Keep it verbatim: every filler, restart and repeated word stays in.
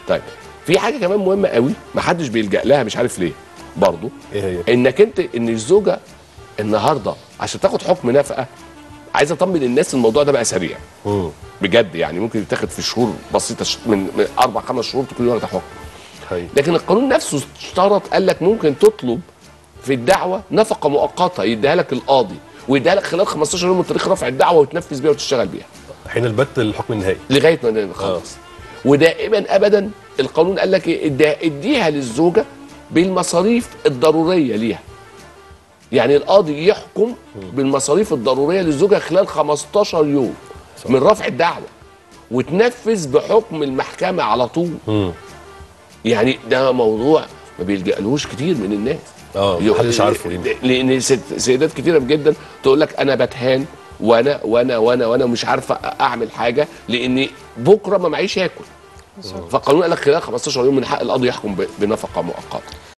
طيب في حاجه كمان مهمه قوي ما حدش بيلجأ لها مش عارف ليه برضه. ايه هي؟ انك انت ان الزوجه النهارده عشان تاخد حكم نفقه عايزه اطمن الناس الموضوع ده بقى سريع. امم بجد يعني ممكن يتاخد في شهور بسيطه من, من اربع خمس شهور تكون واخده حكم. هي. لكن القانون نفسه اشترط قال لك ممكن تطلب في الدعوه نفقه مؤقته يديها لك القاضي ويديها لك خلال خمستاشر يوم من تاريخ رفع الدعوه وتنفذ بيها وتشتغل بيها حين البت الحكم النهائي لغايه ما نخلص. ودائما ابدا القانون قال لك ايه؟ اديها للزوجه بالمصاريف الضروريه ليها. يعني القاضي يحكم بالمصاريف الضروريه للزوجه خلال خمستاشر يوم صح. من رفع الدعوه وتنفذ بحكم المحكمه على طول. مم. يعني ده موضوع ما بيلجألوش كتير من الناس. اه محدش عارفه يمكن لان سيدات كتيره جدا تقول لك انا بتهان وانا وانا وانا وانا مش عارفه اعمل حاجه لان بكره ما معيش اكل. فالقانون قال لك خلال خمستاشر يوم من حق القاضي يحكم بنفقه مؤقته.